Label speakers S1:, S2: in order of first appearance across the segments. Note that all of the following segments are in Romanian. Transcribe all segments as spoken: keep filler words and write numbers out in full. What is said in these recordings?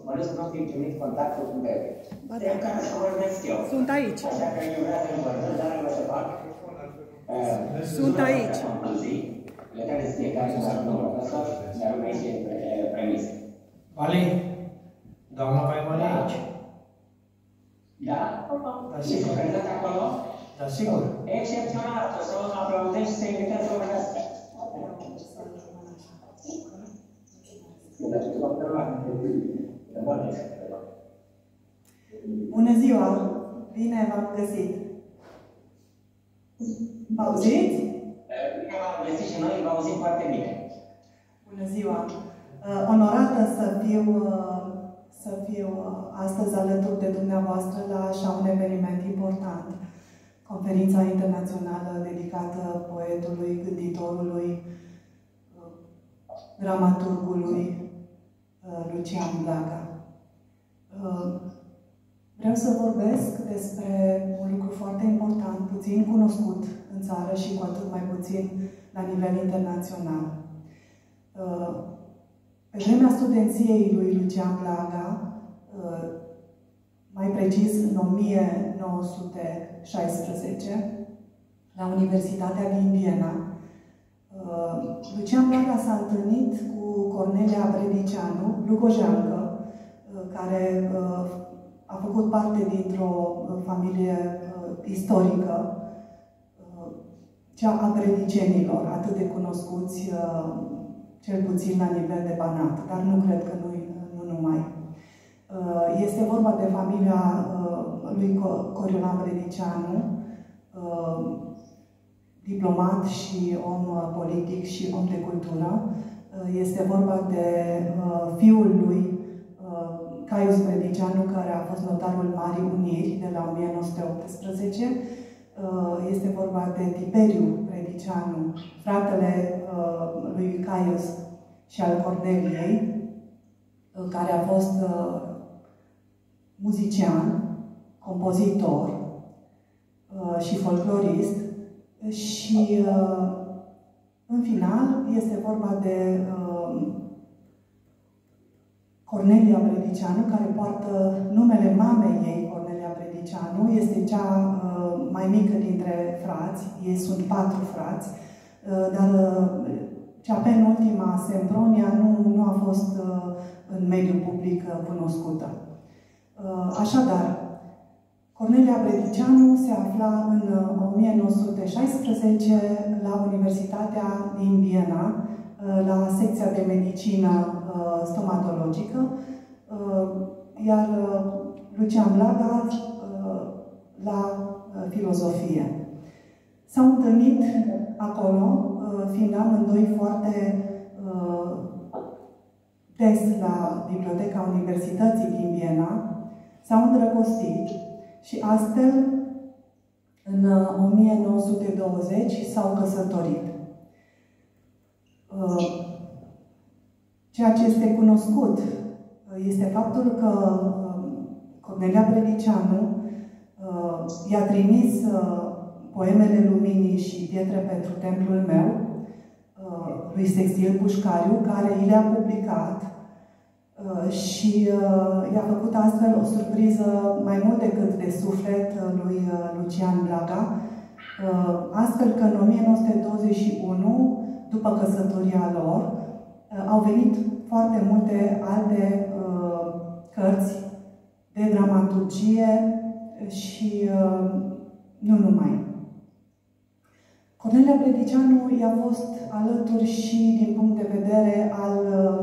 S1: Mănuscul nu fi primit contactul cu bebe. De care să vorbesc eu.
S2: Sunt aici.
S1: Așa că eu vreau să vorbesc, dar nu o să fac.
S2: Sunt aici.
S1: Concluzii, legate de fiecare dintre domnul profesor, dar nu mai este premise.
S3: Vali, doamna Paimani aici.
S1: Da?
S3: Da,
S1: Ești
S3: sigur.
S1: organizat acolo?
S3: Da, sigur.
S1: Excepțional, o să o aplaudez și să invitez să vorbească.
S2: Bună ziua! Bine v-am găsit! Vă auziți?
S1: Bine v-am găsit și noi, vă auzim foarte bine.
S2: Bună ziua! Onorată să fiu, să fiu astăzi alături de dumneavoastră la așa un eveniment important. Conferința internațională dedicată poetului, gânditorului, dramaturgului Lucian Blaga. Vreau să vorbesc despre un lucru foarte important, puțin cunoscut în țară și cu atât mai puțin la nivel internațional. Pe vremea studenției lui Lucian Blaga, mai precis în o mie nouă sute șaisprezece, la Universitatea din Viena, Lucian Blaga s-a întâlnit cu Cornelia Brediceanu, lugojeancă, care a făcut parte dintr-o familie istorică, cea a bredicenilor, atât de cunoscuți, cel puțin la nivel de Banat, dar nu cred că nu, nu numai. Este vorba de familia lui Coriolan Brediceanu, diplomat și om politic și om de cultură. Este vorba de fiul lui, Caius Brediceanu, care a fost notarul Marii Uniri de la o mie nouă sute optsprezece. Este vorba de Tiberiu Brediceanu, fratele lui Caius și al Corneliei, care a fost muzician, compozitor și folclorist. Și în final este vorba de Cornelia Brediceanu, care poartă numele mamei ei, Cornelia Brediceanu. Este cea mai mică dintre frați, ei sunt patru frați, dar cea penultima, Sempronia, nu, nu a fost în mediul public cunoscută. Așadar, Cornelia Brediceanu se afla în o mie nouă sute șaisprezece la Universitatea din Viena, la secția de medicină stomatologică, iar Lucian Blaga la filozofie. S-au întâlnit acolo, fiind amândoi foarte des la Biblioteca Universității din Viena, s-au îndrăgostit și astfel, în o mie nouă sute douăzeci, s-au căsătorit. Ceea ce este cunoscut este faptul că Cornelia Brediceanu i-a trimis poemele Luminii și Pietre pentru templul meu lui Sextil Pușcariu, care i le-a publicat și i-a făcut astfel o surpriză mai mult decât de suflet lui Lucian Blaga, astfel că în o mie nouă sute douăzeci și unu, după căsătoria lor, au venit foarte multe alte cărți de dramaturgie și nu numai. Cornelia Brediceanu i-a fost alături și din punct de vedere al,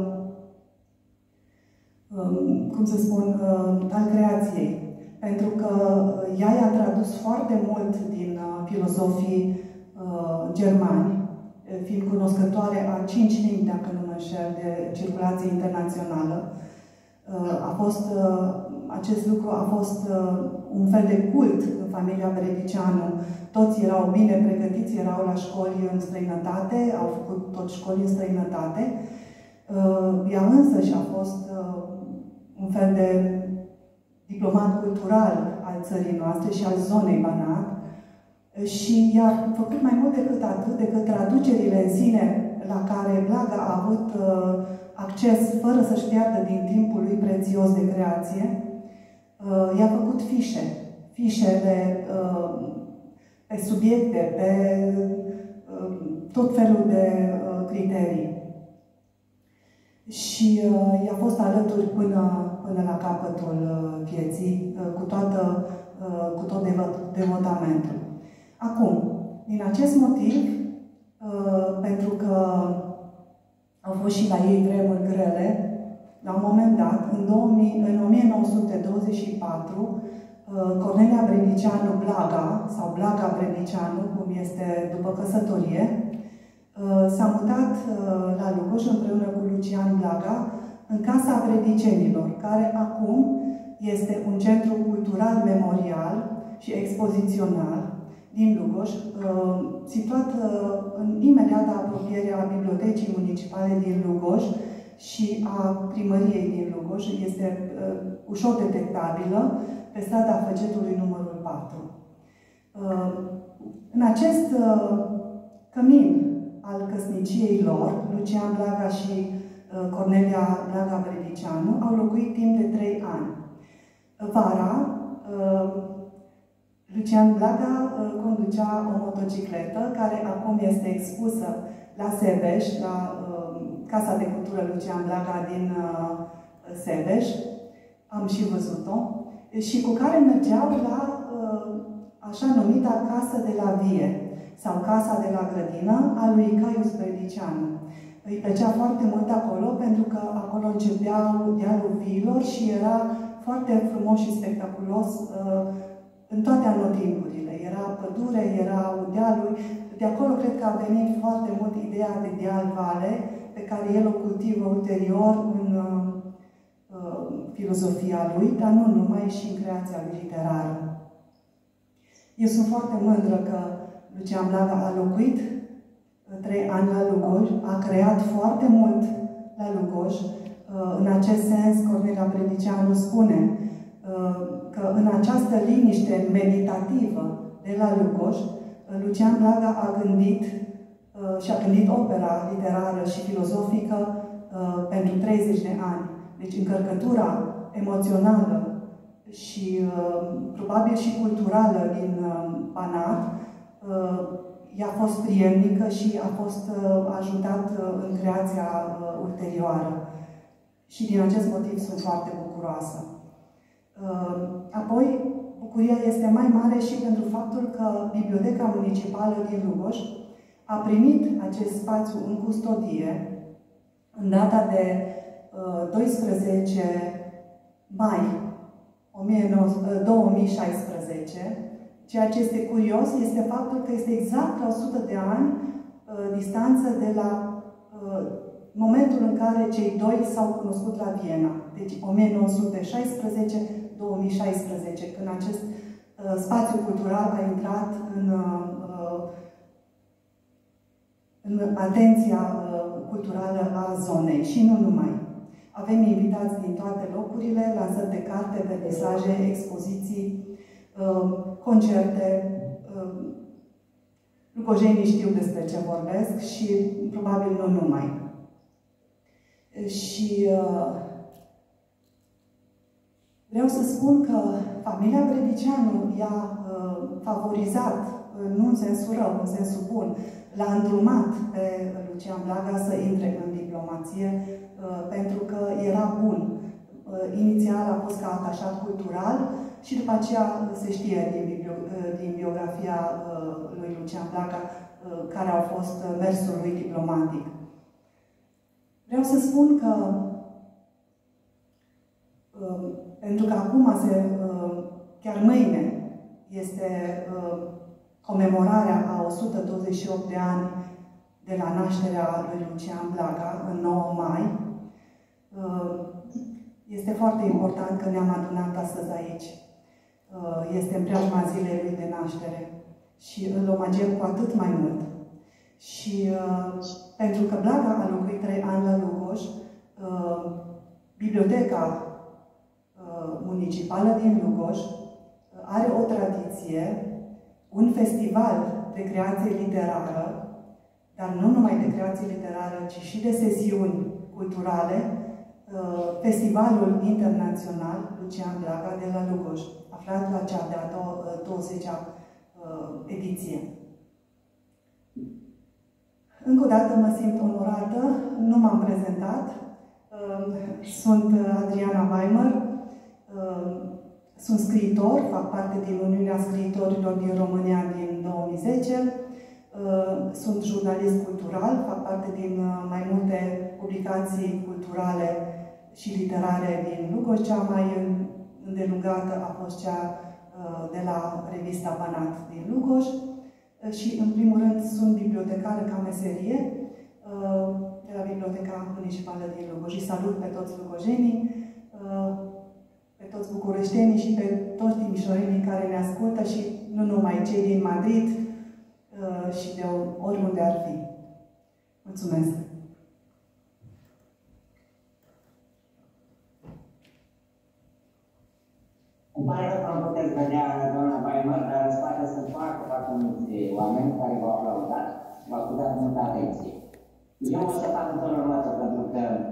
S2: cum să spun, al creației. Pentru că ea i-a tradus foarte mult din filozofii germani, fiind cunoscătoare a cinci limbi, dacă nu mă înșel, de circulație internațională. A fost, acest lucru a fost un fel de cult în familia Brediceanu. Toți erau bine pregătiți, erau la școli în străinătate, au făcut tot școli în străinătate. Ea însă și-a fost un fel de diplomat cultural al țării noastre și al zonei Banat. Și i-a făcut mai mult decât atât, decât traducerile în sine la care Blaga a avut uh, acces fără să-și piardă din timpul lui prețios prețios de creație. I-a făcut fișe, fișele pe subiecte, pe tot felul de criterii. Și i-a fost alături până, până la capătul vieții, cu, toată, cu tot devotamentul. Acum, din acest motiv, pentru că au fost și la ei vremuri grele, la un moment dat, în, două mii, în o mie nouă sute douăzeci și patru, Cornelia Brăniceanu Blaga, sau Blaga Brăniceanu, cum este după căsătorie, s-a mutat la Lugoj împreună cu Lucian Blaga în Casa Brănicenilor, care acum este un centru cultural, memorial și expozițional din Lugoj, situat în imediată apropiere a Bibliotecii Municipale din Lugoj și a Primăriei din Lugoj. Este ușor detectabilă pe strada Făgetului numărul patru. În acest cămin al căsniciei lor, Lucian Blaga și Cornelia Blaga Brăniceanu au locuit timp de trei ani. Vara, Lucian Blaga conducea o motocicletă care acum este expusă la Sebeș, la Casa de Cultură Lucian Blaga din Sebeș. Am și văzut-o. Și cu care mergeau la așa numita Casă de la Vie sau Casa de la Grădină a lui Caius Brăniceanu. Îi plăcea foarte mult acolo pentru că acolo începeau dealul viilor și era foarte frumos și spectaculos în toate anotimpurile. Era pădure, erau dealuri. De acolo cred că a venit foarte mult ideea de deal-vale, pe care el o cultivă ulterior în uh, filozofia lui, dar nu numai, și în creația lui literară. Eu sunt foarte mândră că Lucian Blaga a locuit trei ani la Lugoj, a creat foarte mult la Lugoj. Uh, în acest sens, Cornelia Brăniceanu spune uh, că în această liniște meditativă de la Lugoj, Lucian Blaga a gândit uh, și a gândit opera literară și filozofică uh, pentru treizeci de ani. Deci încărcătura emoțională și uh, probabil și culturală din uh, Banat uh, i-a fost prielnică și a fost uh, ajutat uh, în creația uh, ulterioară. Și din acest motiv sunt foarte bucuroasă. Uh, apoi, bucuria este mai mare și pentru faptul că Biblioteca Municipală din Lugoj a primit acest spațiu în custodie în data de uh, doisprezece mai două mii șaisprezece. Ceea ce este curios este faptul că este exact la o sută de ani uh, distanță de la uh, momentul în care cei doi s-au cunoscut la Viena. Deci o mie nouă sute șaisprezece două mii șaisprezece, când acest uh, spațiu cultural a intrat în, uh, în atenția uh, culturală a zonei și nu numai. Avem invitați din toate locurile, lansări de carte, vernisaje, expoziții, uh, concerte. Uh, lugojenii știu despre ce vorbesc și probabil nu numai. Și uh, vreau să spun că familia Brăniceanu i-a uh, favorizat, uh, nu în sensul rău, în sensul bun, l-a îndrumat pe Lucian Blaga să intre în diplomație, uh, pentru că era bun. Uh, inițial a fost ca atașat cultural și după aceea se știe din, bio, uh, din biografia uh, lui Lucian Blaga uh, care au fost uh, mersul lui diplomatic. Vreau să spun că uh, pentru că acum, se, uh, chiar mâine, este uh, comemorarea a o sută douăzeci și opt de ani de la nașterea lui Lucian Blaga, în nouă mai. Uh, este foarte important că ne-am adunat astăzi aici. Uh, este în preajma zilei lui de naștere și îl omagiem cu atât mai mult. Și uh, pentru că Blaga a locuit trei ani la Lugoj, uh, Biblioteca uh, Municipală din Lugoj uh, are o tradiție, un festival de creație literară, dar nu numai de creație literară, ci și de sesiuni culturale, Festivalul Internațional Lucian Blaga de la Lugoj, aflat la cea de-a douăzecea ediție. Încă o dată mă simt onorată, nu m-am prezentat. Sunt Adriana Weimer, sunt scriitor, fac parte din Uniunea Scriitorilor din România din două mii zece. Sunt jurnalist cultural, fac parte din mai multe publicații culturale și literare din Lugoj. Cea mai îndelungată a fost cea de la revista Banat din Lugoj. Și, în primul rând, sunt bibliotecară ca meserie de la Biblioteca Municipală din Lugoj. Și salut pe toți lugojenii, pe toți bucureștenii și pe toți timișorenii care ne ascultă și nu numai cei din Madrid și de oriunde ar fi. Mulțumesc!
S1: Îmi pare rău că nu puteți vedea doamna Weimer, dar în spate sunt foarte, foarte mulți oameni care v-au aplaudat, v-au acordat multă atenție. Eu o să fac în felul următor, pentru că